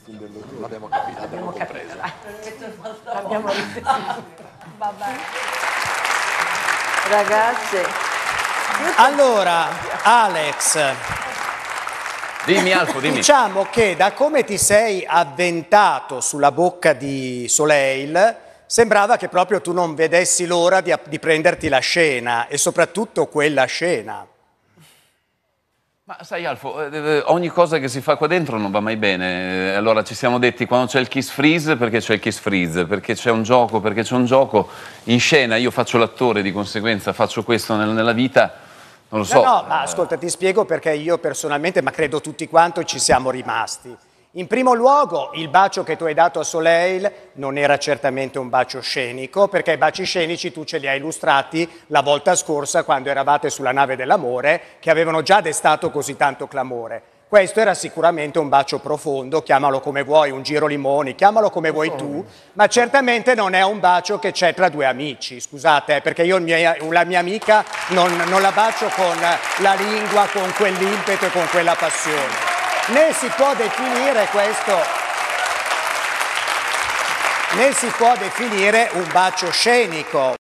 L'abbiamo capito, l'abbiamo compreso. Abbiamo Vabbè. Ragazze. Allora, Alex, Dimmi Alfo, dimmi. diciamo che da come ti sei avventato sulla bocca di Soleil, sembrava che proprio tu non vedessi l'ora di prenderti la scena, e soprattutto quella scena. Ma sai Alfo, ogni cosa che si fa qua dentro non va mai bene. Allora ci siamo detti, quando c'è il kiss freeze, perché c'è il kiss freeze, perché c'è un gioco, perché c'è un gioco. In scena io faccio l'attore, di conseguenza faccio questo nella vita, non lo so. No, ma ascolta, ti spiego perché io personalmente, ma credo tutti quanti, ci siamo rimasti. In primo luogo, il bacio che tu hai dato a Soleil non era certamente un bacio scenico, perché i baci scenici tu ce li hai illustrati la volta scorsa quando eravate sulla nave dell'amore, che avevano già destato così tanto clamore. Questo era sicuramente un bacio profondo, chiamalo come vuoi, un giro limoni, chiamalo come vuoi tu, ma certamente non è un bacio che c'è tra due amici, scusate, perché io la mia amica non la bacio con la lingua, con quell'impeto e con quella passione. Né si può definire questo, né si può definire un bacio scenico.